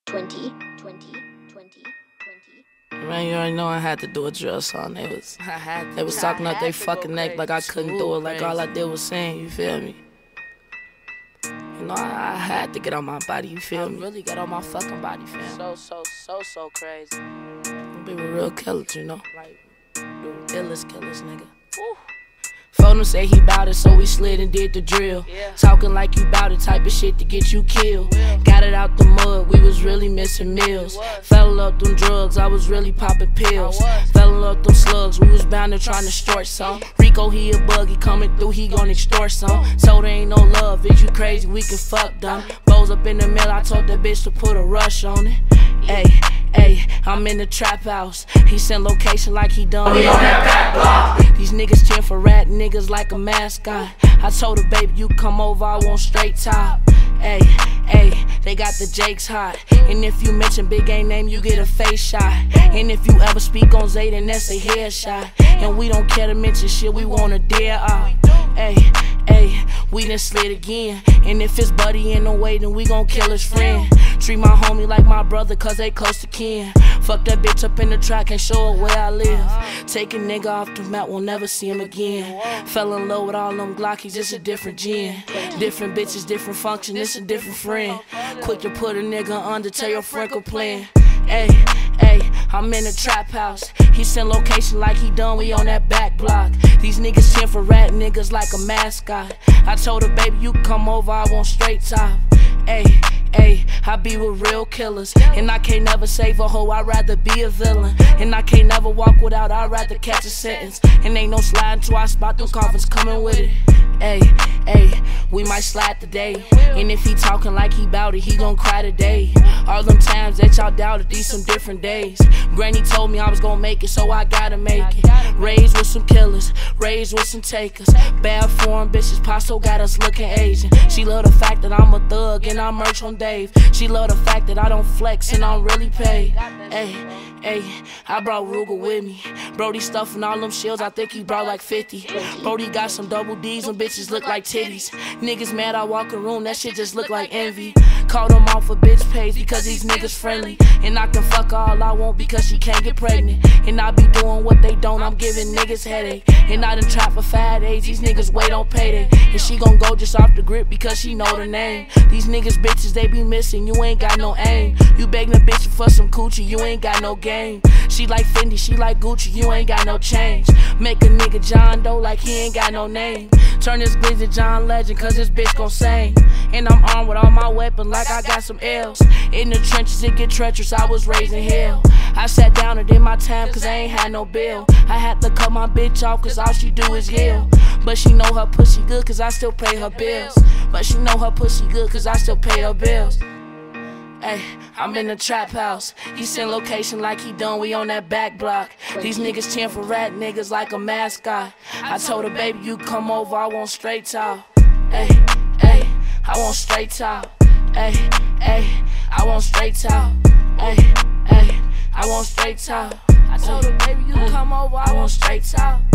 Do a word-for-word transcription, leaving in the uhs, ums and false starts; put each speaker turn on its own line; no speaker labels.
twenty, twenty, twenty, twenty.
Man, you already know I had to do a drill song. They was, I had to, they was talking out they fucking neck like I couldn't do it, like all I did was sing, you feel me? You know, I, I had to get on my body, you feel I me? I really got on my fucking body, fam. So, so, so, so crazy. We were real killers, you know? Like, the illest killers, nigga. Woo. Phone him say he bout it, so we slid and did the drill. Yeah. Talking like you bout it, type of shit to get you killed. Yeah. Got it out the mud, we was really missing meals. Fell in love them drugs, I was really popping pills. Fell in love them slugs, we was bound to trying to short some. Rico, he a bug, he coming through, he gon' extort some. So there ain't no love, is you crazy, we can fuck done. Bows up in the middle, I told that bitch to put a rush on it. Ayy, ayy, I'm in the trap house. He sent location like he done me on that back block. These niggas cheering for rat niggas like a mascot. I told her, baby, you come over, I want straight top. Ayy, ayy, they got the Jakes hot. And if you mention Big A name, you get a face shot. And if you ever speak on Zay, then that's a headshot. And we don't care to mention shit, we want a dare up. Ayy, ayy, we done slid again. And if his buddy in the way, then we gon' kill his friend. Treat my homie like my brother, cause they close to kin. Fuck that bitch up in the track and show her where I live. Take a nigga off the map, we'll never see him again. Fell in love with all them Glockies, it's a different gen. Different bitches, different function, it's a different friend. Quick to put a nigga under, tell your friend complain. Ayy, ayy, I'm in the trap house. He sent location like he done, we on that back block. These niggas cheering for rat niggas like a mascot. I told her, baby, you come over, I want straight top. Ayy, ayy, I be with real killers. And I can't never save a hoe, I'd rather be a villain. And I can't never walk without, I'd rather catch a sentence. And ain't no sliding to our spot, them coffins coming with it. Ayy, ayy, we might slide today. And if he talking like he bout it, he gon' cry today. All them times that y'all doubted, these some different days. Granny told me I was gon' make it, so I gotta make it. Raised with some killers, raised with some takers. Bad foreign bitches, Paso got us looking Asian. She love the fact that I'm a thug and I merch on Dave. She love the fact that I don't flex and I'm really paid. Ayy, ayy, I brought Ruger with me. Brody stuffing all them shields, I think he brought like fifty. Brody got some double D's, them bitches look like titties. Niggas mad I walk a room, that shit just look like envy. Called them off a bitch page because these niggas friendly. And I can fuck all I want because she can't get pregnant. And I be doing what they don't, I'm giving niggas headache. And I done tried for five days, these niggas wait on payday. And she gon' go just off the grip because she know the name. These niggas bitches, they be missing, you ain't got no aim. You begging a bitch for some coochie, you ain't got no game. She like Fendi, she like Gucci, you ain't got no change. Make a nigga John Doe like he ain't got no name. Turn this bitch to John Legend cause this bitch gon' sing. And I'm armed with all my weapons like I got some L's. In the trenches it get treacherous, I was raised in hell. I sat down and did my time cause I ain't had no bill. I had to cut my bitch off cause all she do is yell. But she know her pussy good cause I still pay her bills. But she know her pussy good cause I still pay her bills. Ayy, I'm in the trap house. He sent location like he done, we on that back block. These niggas cheering for rat niggas like a mascot. I told her, baby, you come over, I want straight top. Ayy, ayy, I want straight top. Ayy, ayy, I want straight top. Ayy, ayy, I want straight top. I told her, baby, you come over, I want straight top.